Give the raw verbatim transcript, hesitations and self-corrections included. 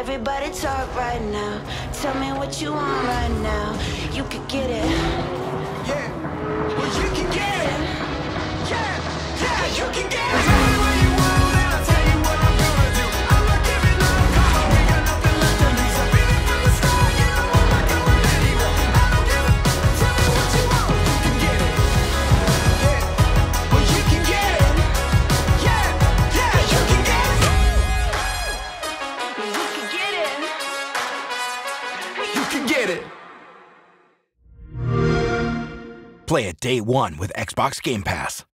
Everybody talk right now. Tell me what you want right now. You could get it. Yeah. Well, you can get it. Yeah. Yeah, you can get it. Tell me what you want and I'll tell you what I'm gonna do. I'm not giving up, come on, we got nothing left to lose. I've been it from the start, you know I'm not going anywhere. I don't give a. Tell me what you want, you can get it. Yeah. Well, you can get it. Yeah. Yeah, you can get it. You could get it. You can get it. Play it day one with Xbox Game Pass.